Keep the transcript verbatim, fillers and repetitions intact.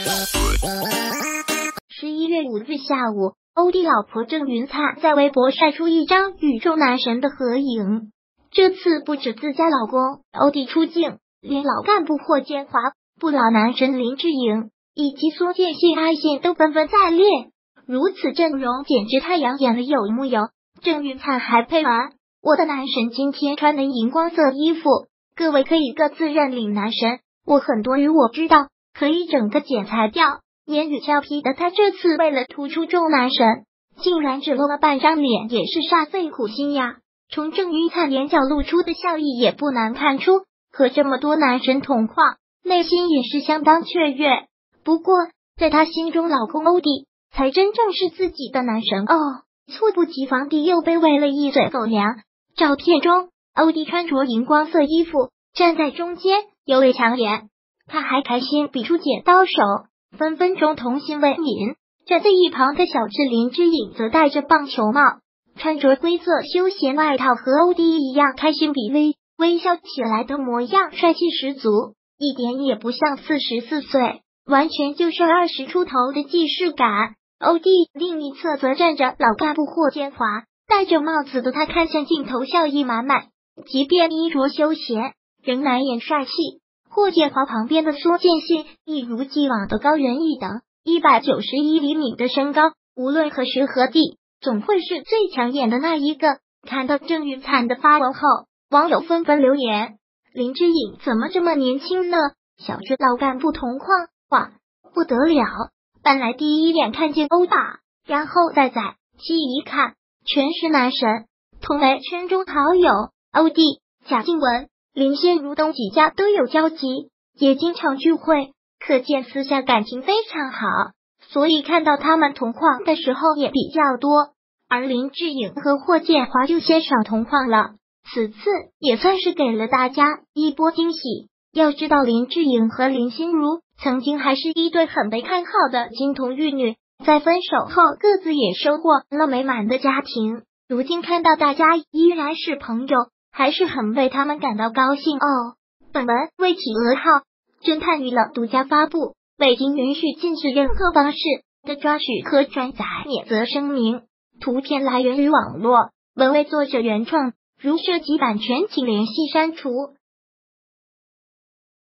十一月五日下午，欧弟老婆郑云灿在微博晒出一张与众男神的合影。这次不止自家老公欧弟出镜，连老干部霍建华、不老男神林志颖以及苏建信、阿信都纷纷在列。如此阵容简直太养眼了，有木有？郑云灿还配完：我的男神今天穿的荧光色衣服，各位可以各自认领男神。我很多余我知道，可以整个剪裁掉。言语俏皮的他这次为了突出众男神，竟然只露了半张脸，也是煞费苦心呀。从郑云灿眼角露出的笑意也不难看出，和这么多男神同框，内心也是相当雀跃。不过在他心中，老公欧弟才真正是自己的男神哦。猝不及防地又被喂了一嘴狗粮。照片中，欧弟穿着荧光色衣服，站在中间，尤为抢眼。他还开心比出剪刀手，分分钟童心未泯。站在一旁的小智林之颖则戴着棒球帽，穿着灰色休闲外套，和欧弟一样开心比微，微笑起来的模样帅气十足，一点也不像四十四岁，完全就是二十出头的既视感。欧弟另一侧则站着老干部霍建华，戴着帽子的他看向镜头，笑意满满，即便衣着休闲，仍难掩帅气。霍建华旁边的苏建信一如既往的高人一等，一百九十一厘米的身高，无论何时何地，总会是最抢眼的那一个。看到郑云灿的发文后，网友纷纷留言：林之颖怎么这么年轻呢？小智老干部同框，哇，不得了！本来第一眼看见欧巴，然后再仔细一看，全是男神。同为圈中好友，欧弟、贾静雯、林心如等几家都有交集，也经常聚会，可见私下感情非常好，所以看到他们同框的时候也比较多。而林志颖和霍建华就鲜少同框了，此次也算是给了大家一波惊喜。要知道林志颖和林心如曾经还是一对很被看好的金童玉女，在分手后各自也收获了美满的家庭，如今看到大家依然是朋友，还是很为他们感到高兴哦。本文为企鹅号侦探娱乐独家发布，未经允许禁止任何方式的抓取和转载，免责声明。图片来源于网络，文为作者原创，如涉及版权请联系删除。